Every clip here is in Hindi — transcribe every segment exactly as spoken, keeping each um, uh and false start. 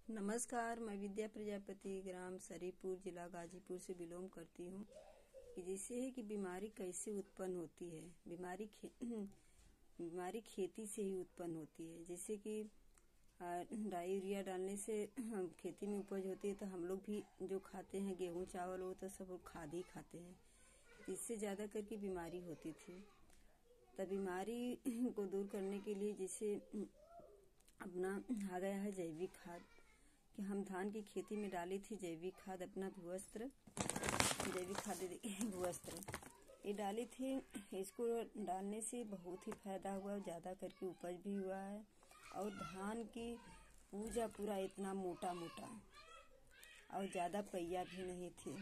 नमस्कार, मैं विद्या प्रजापति ग्राम सरीपुर जिला गाजीपुर से बिलोंग करती हूँ। कि जैसे है कि बीमारी कैसे उत्पन्न होती है। बीमारी खे, बीमारी खेती से ही उत्पन्न होती है। जैसे कि डाई यूरिया डालने से खेती में उपज होती है, तो हम लोग भी जो खाते हैं गेहूं चावल वो तो सब खाद ही खाते हैं। इससे ज़्यादा करके बीमारी होती थी। तब बीमारी को दूर करने के लिए जैसे अपना आ गया है जैविक खाद, कि हम धान की खेती में डाली थी जैविक खाद, अपना भूवस्त्र जैविक खाद भूवस्त्र ये डाली थी। इसको डालने से बहुत ही फायदा हुआ, ज़्यादा करके उपज भी हुआ है। और धान की पूजा पूरा इतना मोटा मोटा और ज़्यादा पहिया भी नहीं थी।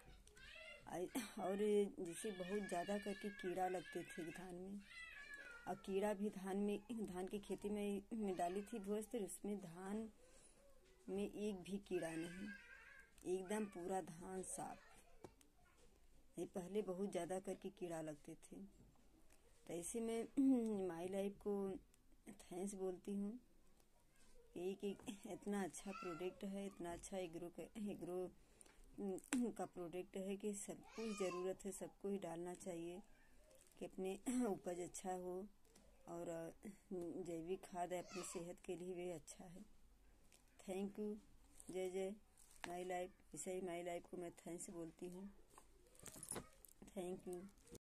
और जिसे बहुत ज़्यादा करके कीड़ा लगते थे धान में, और कीड़ा भी धान में धान की खेती में, में डाली थी भूवस्त्र, उसमें धान में एक भी कीड़ा नहीं, एकदम पूरा धान साफ। ये पहले बहुत ज़्यादा करके कीड़ा लगते थे। तो ऐसे में माई लाइफ को थैंक्स बोलती हूँ। एक एक इतना अच्छा प्रोडक्ट है, इतना अच्छा एग्रो एग्रो का प्रोडक्ट है कि सबको ही ज़रूरत है, सबको ही डालना चाहिए कि अपने उपज अच्छा हो। और जैविक खाद अपनी सेहत के लिए भी अच्छा है। Thank you. जय जय माई लाइफ। इसे ही माई लाइफ को मैं थैंक्स बोलती हूँ। Thank you.